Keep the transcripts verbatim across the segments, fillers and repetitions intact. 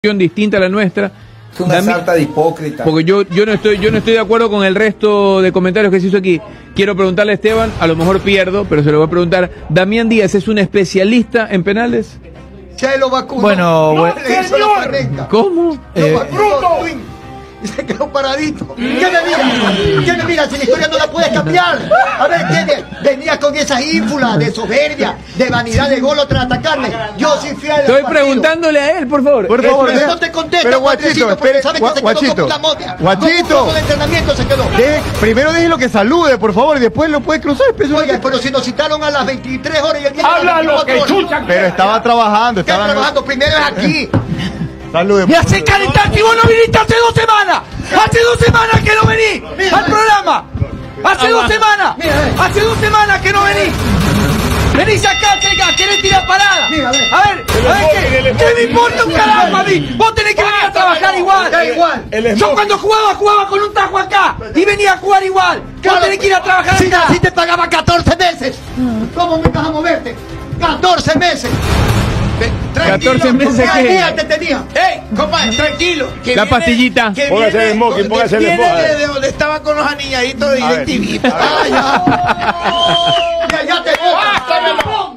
distinta a la nuestra. Es una Dami... sarta de hipócrita. Porque yo, yo no estoy, yo no estoy de acuerdo con el resto de comentarios que se hizo aquí. Quiero preguntarle a Esteban, a lo mejor pierdo, pero se lo voy a preguntar. ¿Damián Díaz es un especialista en penales? Se lo vacunó. Bueno, no, bueno. le hizo la correcta. ¿Cómo? Eh, y se quedó paradito. ¿Qué me mira? ¿Qué me mira? Si la historia no la puedes cambiar. A ver, ¿qué venía con esas ínfulas de soberbia, de vanidad de gol tras atacarme? Yo soy fiel. Estoy preguntándole a él, por favor. Por favor, no te contesta. Pero Guachito, espere, Guachito, Guachito, de entrenamiento se quedó. De, primero déjelo que salude, por favor, y después lo puede cruzar. Oye, pero si nos citaron a las veintitrés horas y el día habla lo que chucha. Pero estaba trabajando, ¿Qué estaba trabajando? Primero es aquí. Salude. Me hace calentar que vos no viniste hace dos semanas. Hace dos semanas que no vení al programa. Hace dos semanas. Hace dos semanas que no venís. Venís acá, acá, querés tirar parada. A ver, a ver, ¿qué, ¿qué me importa un carajo a mí? Vos tenés que venir a trabajar igual. Da igual. Yo cuando jugaba, jugaba con un tajo acá. Y venía a jugar igual. Vos tenés que ir a trabajar si, acá. Si te pagaba catorce meses. ¿Cómo me vas a moverte? catorce meses. Tranquilo, catorce meses ¿qué que día te tenía? ¡Ey, compadre, tranquilo! Que La viene, pastillita. Que Póngase viene, el smoking, póngase el viene smoking. de, de donde estaba con los anilladitos de A ver. DirecTV. Ah, ya. Ya, ya te voy.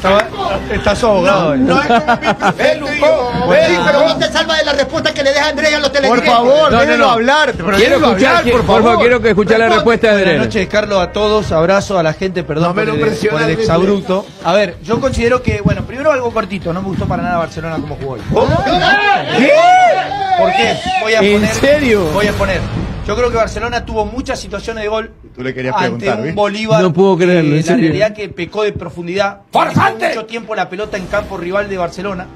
Está sobrado. No es como mi perfecto, hijo. Sí, pero no te salva de la respuesta que le deja Andrea a los Por teledirectos. favor, No, no, déjelo no. hablar. Pero Quiero déjelo escuchar, hablar, que- por por favor, favor. quiero que escuchar la respuesta de Buenas Adrián. noches, Carlos, a todos. Abrazo a la gente, perdón No me por, lo el, presiona por el el exabrupto. A ver, yo considero que, bueno, primero algo cortito. No me gustó para nada Barcelona como jugó hoy. ¿Qué? ¿Por qué? Voy a ¿En poner, serio? Voy a poner. Yo creo que Barcelona tuvo muchas situaciones de gol Tú le querías ante preguntar, un ¿viste? Bolívar. No puedo creerlo, en eh, la serio. realidad que pecó de profundidad. ¡Farsante! Manejó mucho tiempo la pelota en campo rival de Barcelona.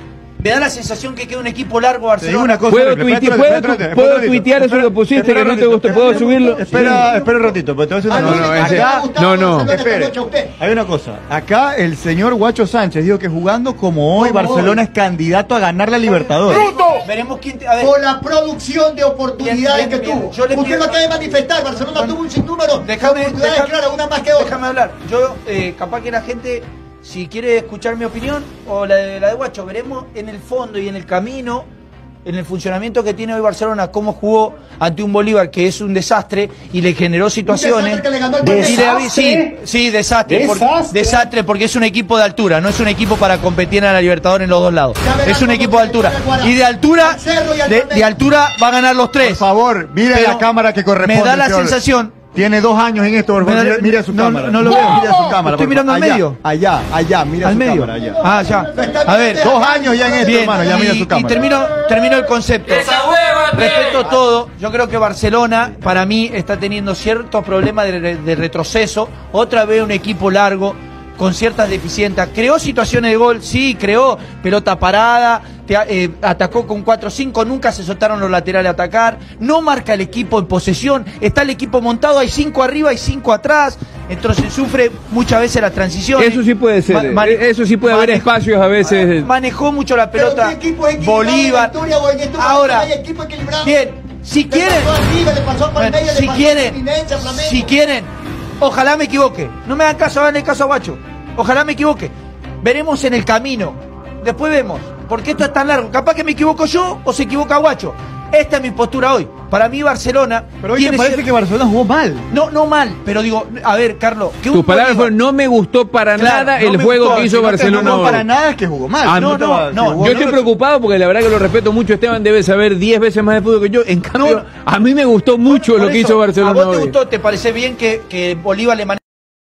Me da la sensación que queda un equipo largo Te digo Barcelona. una cosa. ¿Puedo espérate, tuite- espérate, puedo espérate, tu- espérate, puedo espérate, tuitear eso espera, que pusiste, espera que no un te ratito, gustó? ¿Puedo espera, subirlo? Espera, espera un ratito, pero te voy a decir No, una no, cosa. ese- Acá, no, no. espere, hay una cosa. Acá el señor Guacho Sánchez dijo que jugando como hoy, Como Barcelona hoy. es candidato a ganar la Libertadores. Veremos quién. te- A ver, Con la producción de oportunidades Bien, bien, que bien. tuvo. Yo le Usted pido- lo acaba de manifestar. Barcelona Bueno, tuvo un sinnúmero de déjame, oportunidades déjame- claras, una más que otra. déjame hablar. Yo, eh, capaz que la gente, si quiere escuchar mi opinión o la de, la de Guacho, veremos en el fondo y en el camino, en el funcionamiento que tiene hoy Barcelona, cómo jugó ante un Bolívar que es un desastre y le generó situaciones. desastre que le ganó el Y le- ¿Desastre? sí, sí, desastre. por- ¿Desastre? desastre porque es un equipo de altura, no es un equipo para competir en la Libertadores en los dos lados. Ya verán Es un cómo equipo de se altura. juega Y de altura, al cerro y al de, torneo. de altura va a ganar los Por tres. favor, mire Pero la cámara que corresponde. me da la señor. sensación. Tiene dos años en esto, por Me favor. da- Mire, mire a su no, cámara. no lo veo. Mire a su cámara. Estoy por mirando favor. al Allá, medio. Allá, allá, mira Al su medio. cámara, allá. Ah, ya. A ver, Dos años ya en esto, bien, hermano. Ya mira y, su y cámara. termino, termino el concepto. Respecto a todo, yo creo que Barcelona, para mí, está teniendo ciertos problemas de, re- de retroceso. Otra vez un equipo largo, con ciertas deficiencias. Creó situaciones de gol, sí, creó pelota parada, te, eh, atacó con cuatro cinco, nunca se soltaron los laterales a atacar, no marca el equipo en posesión, está el equipo montado, hay cinco arriba, hay cinco atrás, entonces sufre muchas veces las transiciones. Eso sí puede ser. Ma- mane- Eso sí puede haber manejo- espacios a veces. Manejó mucho la Pero pelota. ¿qué equipo es equilibrado Bolívar. en historia o en esto? Ahora, Hay equipo equilibrado. bien, si Le quieren, pasó a River, le pasó a bueno, Palmeiras, le si pasó a quieren, Fluminense, a Flamengo. si quieren, ojalá me equivoque. No me hagan caso, háganle caso a Guacho. Ojalá me equivoque. Veremos en el camino. Después vemos. Porque esto es tan largo. Capaz que me equivoco yo o se equivoca Guacho. Esta es mi postura hoy. Para mí Barcelona Pero hoy me tiene parece cier- que Barcelona jugó mal. No, no mal, pero digo, a ver, Carlos, que Tus un palabras Bolívar- fueron, no me gustó para Claro, nada no el me juego gustó, que hizo si no te Barcelona No hoy. para nada es que jugó mal. Ah, no, te no, va- no, que jugó Yo mal. estoy preocupado porque la verdad que lo respeto mucho. Esteban debe saber diez veces más de fútbol que yo. En cambio, No. a mí me gustó mucho Por lo que eso, hizo Barcelona ¿A vos te hoy. gustó? ¿Te parece bien que, que Bolívar le maneje